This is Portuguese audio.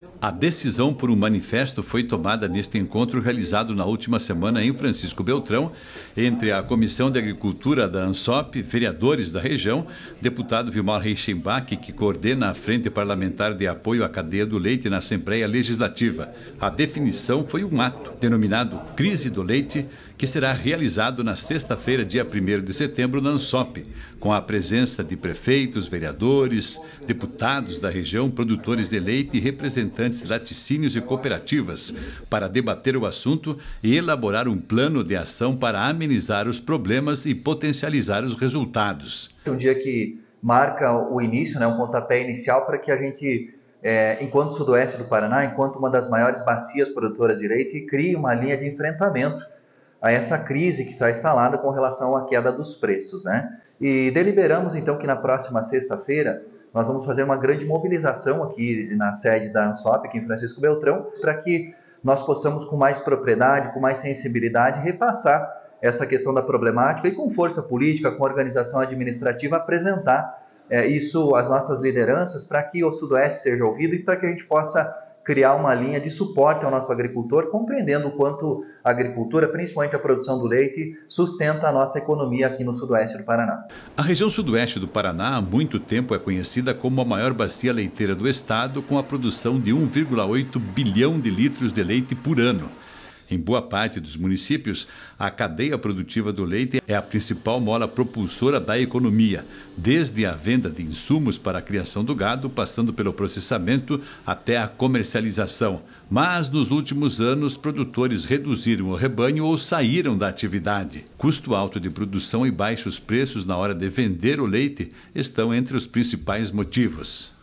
A decisão por um manifesto foi tomada neste encontro realizado na última semana em Francisco Beltrão, entre a Comissão de Agricultura da ANSOP, vereadores da região, deputado Vilmar Reichenbach, que coordena a Frente Parlamentar de Apoio à Cadeia do Leite na Assembleia Legislativa. A definição foi um ato, denominado Crise do Leite, que será realizado na sexta-feira, dia 1º de setembro, na ANSOP, com a presença de prefeitos, vereadores, deputados da região, produtores de leite e representantes de laticínios e cooperativas, para debater o assunto e elaborar um plano de ação para amenizar os problemas e potencializar os resultados. Um dia que marca o início, um pontapé inicial para que a gente, enquanto sudoeste do Paraná, enquanto uma das maiores bacias produtoras de leite, crie uma linha de enfrentamento a essa crise que está instalada com relação à queda dos preços, E deliberamos então que na próxima sexta-feira nós vamos fazer uma grande mobilização aqui na sede da ANSOP, aqui em Francisco Beltrão, para que nós possamos com mais propriedade, com mais sensibilidade, repassar essa questão da problemática e com força política, com organização administrativa, apresentar isso às nossas lideranças para que o Sudoeste seja ouvido e para que a gente possa criar uma linha de suporte ao nosso agricultor, compreendendo o quanto a agricultura, principalmente a produção do leite, sustenta a nossa economia aqui no sudoeste do Paraná. A região sudoeste do Paraná há muito tempo é conhecida como a maior bacia leiteira do estado, com a produção de 1,8 bilhão de litros de leite por ano. Em boa parte dos municípios, a cadeia produtiva do leite é a principal mola propulsora da economia, desde a venda de insumos para a criação do gado, passando pelo processamento até a comercialização. Mas, nos últimos anos, produtores reduziram o rebanho ou saíram da atividade. Custo alto de produção e baixos preços na hora de vender o leite estão entre os principais motivos.